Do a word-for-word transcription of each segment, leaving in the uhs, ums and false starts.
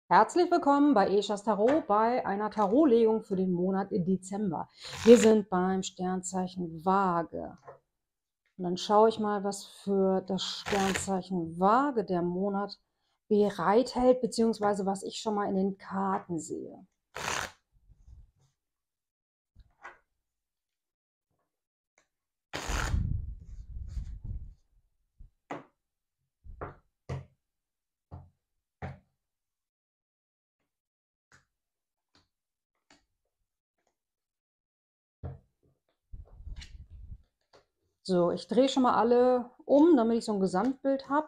Herzlich willkommen bei Eschas Tarot bei einer Tarotlegung für den Monat Dezember. Wir sind beim Sternzeichen Waage. Und dann schaue ich mal, was für das Sternzeichen Waage der Monat bereithält, beziehungsweise was ich schon mal in den Karten sehe. So, ich drehe schon mal alle um, damit ich so ein Gesamtbild habe.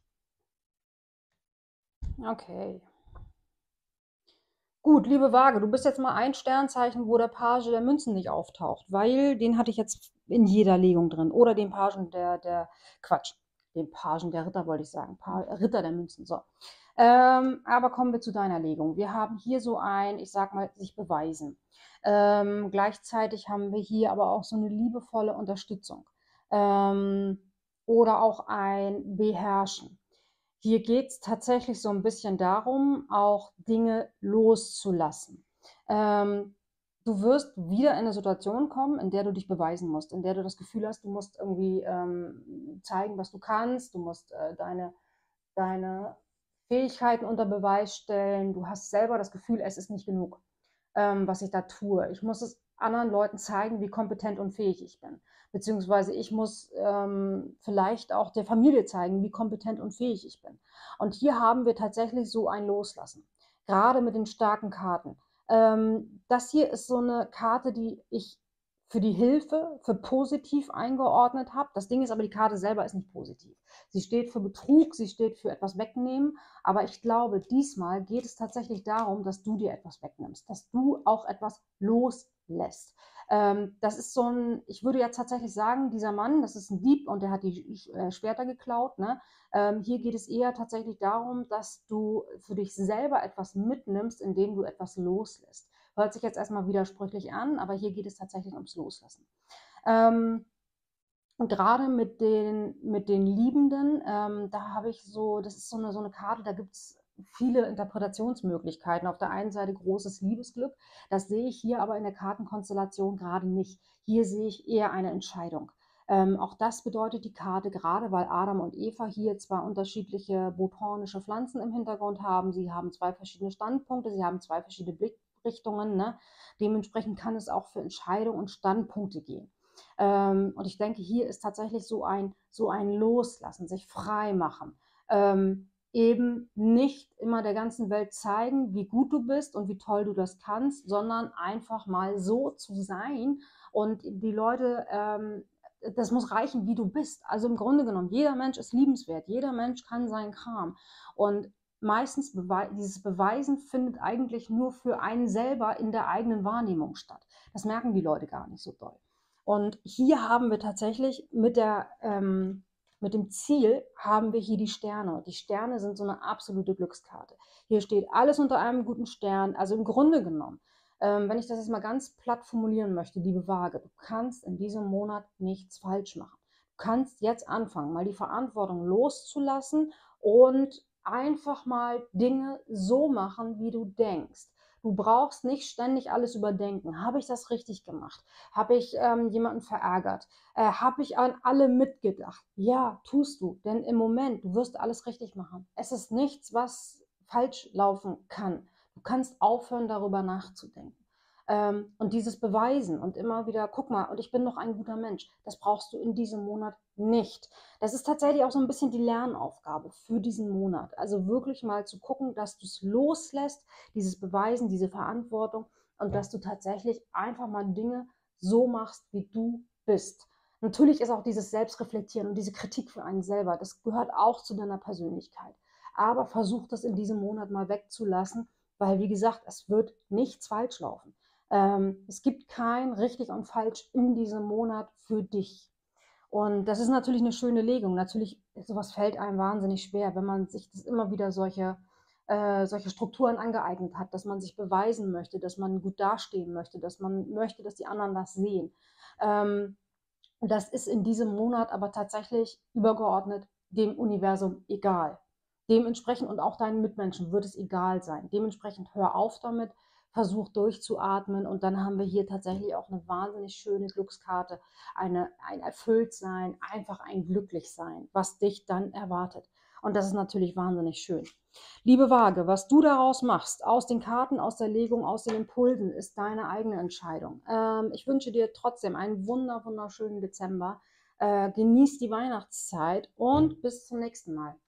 Okay. Gut, liebe Waage, du bist jetzt mal ein Sternzeichen, wo der Page der Münzen nicht auftaucht, weil den hatte ich jetzt in jeder Legung drin. Oder den Pagen der, der, Quatsch, den Pagen der Ritter wollte ich sagen, pa Ritter der Münzen, so. Ähm, aber kommen wir zu deiner Legung. Wir haben hier so ein, ich sag mal, sich beweisen. Ähm, gleichzeitig haben wir hier aber auch so eine liebevolle Unterstützung. Ähm, oder auch ein Beherrschen. Hier geht es tatsächlich so ein bisschen darum, auch Dinge loszulassen. Ähm, du wirst wieder in eine Situation kommen, in der du dich beweisen musst, in der du das Gefühl hast, du musst irgendwie ähm, zeigen, was du kannst, du musst äh, deine, deine Fähigkeiten unter Beweis stellen, du hast selber das Gefühl, es ist nicht genug, ähm, was ich da tue. Ich muss es anderen Leuten zeigen, wie kompetent und fähig ich bin. Beziehungsweise ich muss ähm, vielleicht auch der Familie zeigen, wie kompetent und fähig ich bin. Und hier haben wir tatsächlich so ein Loslassen. Gerade mit den starken Karten. Ähm, das hier ist so eine Karte, die ich für die Hilfe, für positiv eingeordnet habe. Das Ding ist aber, die Karte selber ist nicht positiv. Sie steht für Betrug, sie steht für etwas wegnehmen. Aber ich glaube, diesmal geht es tatsächlich darum, dass du dir etwas wegnimmst, dass du auch etwas loslässt. Ähm, das ist so ein, ich würde jetzt tatsächlich sagen, dieser Mann, das ist ein Dieb und der hat die äh, Schwerter geklaut. Ne? Ähm, hier geht es eher tatsächlich darum, dass du für dich selber etwas mitnimmst, indem du etwas loslässt. Hört sich jetzt erstmal widersprüchlich an, aber hier geht es tatsächlich ums Loslassen. Ähm, und gerade mit den, mit den Liebenden, ähm, da habe ich so, das ist so eine, so eine Karte, da gibt es viele Interpretationsmöglichkeiten. Auf der einen Seite großes Liebesglück, das sehe ich hier aber in der Kartenkonstellation gerade nicht. Hier sehe ich eher eine Entscheidung. Ähm, auch das bedeutet die Karte, gerade weil Adam und Eva hier zwei unterschiedliche botanische Pflanzen im Hintergrund haben. Sie haben zwei verschiedene Standpunkte, sie haben zwei verschiedene Blickrichtungen. Ne? Dementsprechend kann es auch für Entscheidungen und Standpunkte gehen. Ähm, und ich denke, hier ist tatsächlich so ein, so ein Loslassen, sich frei machen. Ähm, eben nicht immer der ganzen Welt zeigen, wie gut du bist und wie toll du das kannst, sondern einfach mal so zu sein und die Leute, ähm, das muss reichen, wie du bist. Also im Grunde genommen, jeder Mensch ist liebenswert, jeder Mensch kann seinen Kram. Und meistens bewei dieses Beweisen findet eigentlich nur für einen selber in der eigenen Wahrnehmung statt. Das merken die Leute gar nicht so doll. Und hier haben wir tatsächlich mit der, ähm, mit dem Ziel haben wir hier die Sterne. Die Sterne sind so eine absolute Glückskarte. Hier steht alles unter einem guten Stern. Also im Grunde genommen, ähm, wenn ich das jetzt mal ganz platt formulieren möchte, liebe Waage, du kannst in diesem Monat nichts falsch machen. Du kannst jetzt anfangen, mal die Verantwortung loszulassen und einfach mal Dinge so machen, wie du denkst. Du brauchst nicht ständig alles überdenken. Habe ich das richtig gemacht? Habe ich ähm, jemanden verärgert? Äh, habe ich an alle mitgedacht? Ja, tust du. Denn im Moment, du wirst alles richtig machen. Es ist nichts, was falsch laufen kann. Du kannst aufhören, darüber nachzudenken. Ähm, und dieses Beweisen und immer wieder, guck mal, und ich bin noch ein guter Mensch, das brauchst du in diesem Monat nicht. Das ist tatsächlich auch so ein bisschen die Lernaufgabe für diesen Monat. Also wirklich mal zu gucken, dass du es loslässt, dieses Beweisen, diese Verantwortung und dass du tatsächlich einfach mal Dinge so machst, wie du bist. Natürlich ist auch dieses Selbstreflektieren und diese Kritik für einen selber, das gehört auch zu deiner Persönlichkeit. Aber versuch das in diesem Monat mal wegzulassen, weil, wie gesagt, es wird nichts falsch laufen. Ähm, es gibt kein richtig und falsch in diesem Monat für dich. Und das ist natürlich eine schöne Legung. Natürlich, sowas fällt einem wahnsinnig schwer, wenn man sich das immer wieder solche, äh, solche Strukturen angeeignet hat, dass man sich beweisen möchte, dass man gut dastehen möchte, dass man möchte, dass die anderen das sehen. Ähm, das ist in diesem Monat aber tatsächlich übergeordnet dem Universum egal. Dementsprechend und auch deinen Mitmenschen wird es egal sein. Dementsprechend hör auf damit, versuch durchzuatmen und dann haben wir hier tatsächlich auch eine wahnsinnig schöne Glückskarte, eine, ein Erfülltsein, einfach ein Glücklichsein, was dich dann erwartet. Und das ist natürlich wahnsinnig schön. Liebe Waage, was du daraus machst, aus den Karten, aus der Legung, aus den Impulsen, ist deine eigene Entscheidung. Ähm, ich wünsche dir trotzdem einen wunder, wunderschönen Dezember. Äh, genieß die Weihnachtszeit und bis zum nächsten Mal.